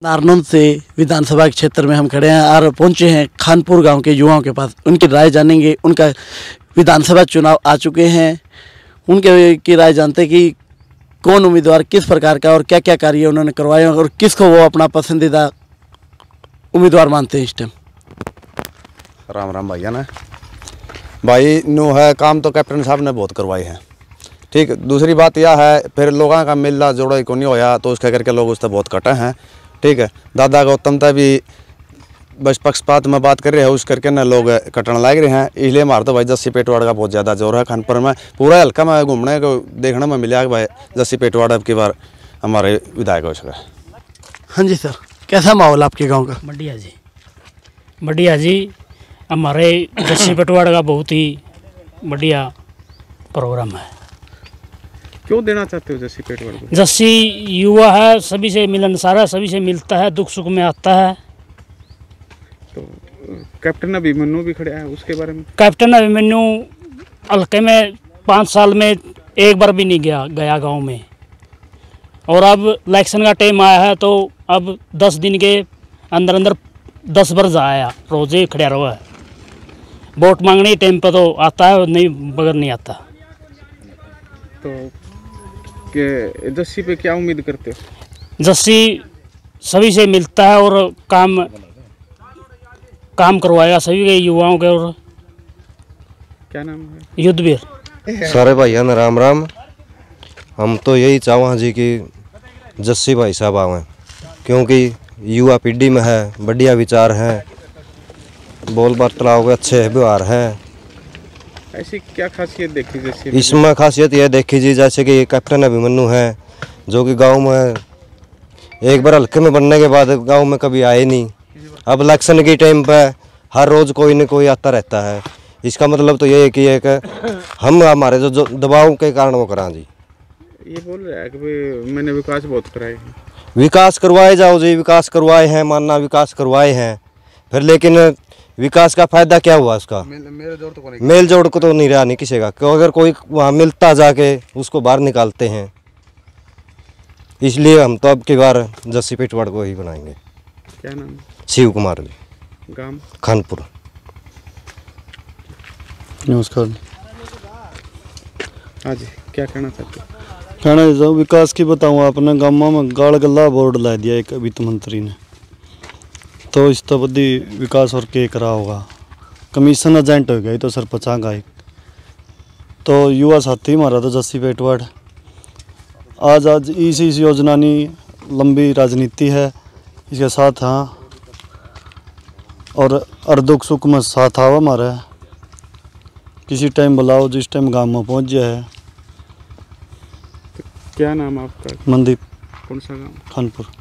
नारनौंद से विधानसभा के क्षेत्र में हम खड़े हैं और पहुंचे हैं खानपुर गांव के युवाओं के पास। उनकी राय जानेंगे। उनका विधानसभा चुनाव आ चुके हैं, उनके की राय जानते कि कौन उम्मीदवार किस प्रकार का और क्या क्या कार्य उन्होंने करवाए और किसको वो अपना पसंदीदा उम्मीदवार मानते हैं इस टाइम। राम राम भैया ना भाई नो है काम तो कैप्टन साहब ने बहुत करवाए हैं। ठीक, दूसरी बात यह है फिर लोगों का मिलना जोड़ा को नहीं होया तो उसके करके लोग उससे बहुत कटे हैं। ठीक है, दादा गौतमता भी बस पक्षपात में बात कर रहे हैं उस करके ना लोग कटने लग रहे हैं। इसलिए हमारा तो भाई जस्सी पेटवाड़ का बहुत ज़्यादा जोर है। खानपुर में पूरा हल्का में घूमने को देखने में मिला कि भाई जस्सी पेटवाड़ अब की बार हमारे विधायक हो सके। हाँ जी सर, कैसा माहौल आपके गाँव का? बढ़िया जी, बढ़िया जी। हमारे जस्सी पेटवाड़ का बहुत ही बढ़िया प्रोग्राम है। क्यों देना चाहते हो जस्सी पेटवाड़ को? जस्सी युवा है, सभी से मिलनसार है, सभी से मिलता है, दुख सुख में आता है। तो कैप्टन अभिमन्यु भी खड़े हैं, उसके बारे में? कैप्टन अभिमन्यु हल्के में 5 साल में एक बार भी नहीं गया गांव में, और अब इलेक्शन का टाइम आया है तो अब 10 दिन के अंदर अंदर 10 बार आया, रोजे खड़ा रहा है। वोट मांगने टाइम पर तो आता है, नहीं बगैर नहीं आता। तो के जस्सी पे क्या उम्मीद करते हो? जस्सी सभी से मिलता है और काम करवाएगा सभी के युवाओं के। और क्या नाम है? युद्धवीर। सारे भाइयों ने राम राम। हम तो यही चाहवा जी कि जस्सी भाई साहब आवें, क्योंकि युवा पीढ़ी में है, बढ़िया विचार हैं, बोल बर्ताव के अच्छे व्यवहार हैं। ऐसी क्या खासियत देखी जस्सी? इसमें खासियत यह देखी जी जैसे कि कैप्टन अभिमन्यु है जो कि गांव में एक बार हल्के में बनने के बाद गांव में कभी आए नहीं। अब इलेक्शन के टाइम पे हर रोज़ कोई न कोई आता रहता है। इसका मतलब तो ये है कि हम हमारे जो दबाव के कारण वो करा जी। ये बोल रहा है कि मैंने विकास बहुत कराए हैं। विकास करवाए जाओ जी, विकास करवाए हैं, मानना विकास करवाए हैं, फिर लेकिन विकास का फायदा क्या हुआ? उसका मेल जोड़ को तो नहीं रहा नहीं किसी का। क्यों अगर कोई वहाँ मिलता जाके उसको बाहर निकालते हैं। इसलिए हम तो अब की बार जस्सी पेटवाड़ को ही बनाएंगे। क्या नाम? शिव कुमार जी, गांव खानपुर। नमस्कार। हाँ जी, क्या कहना चाहते हो? कहना जो विकास की बताऊँ, अपने गाँव में गाड़ गला बोर्ड ला दिया एक वित्त मंत्री ने, तो इस तो बदी विकास और के करा होगा। कमीशन एजेंट हो गया तो सरपंचा का एक तो युवा साथी हमारा तो जस्सी पेटवाड़ आज इस योजना नी लंबी राजनीति है इसके साथ। हाँ, और हर दुख सुख में साथ आओ हमारा, किसी टाइम बुलाओ, जिस टाइम गाँव में पहुँच जाए। क्या नाम आपका? मनदीप। कौन सा गाँव? खानपुर।